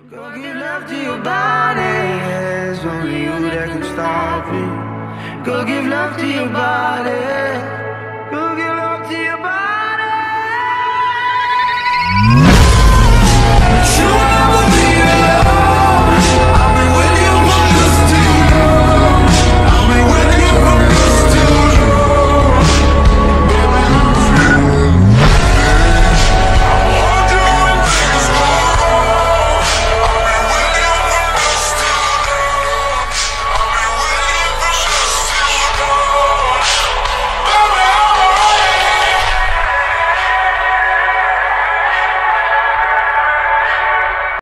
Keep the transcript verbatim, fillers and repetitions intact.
Go give love to your body. It's only you that can stop it. Go give love to your body.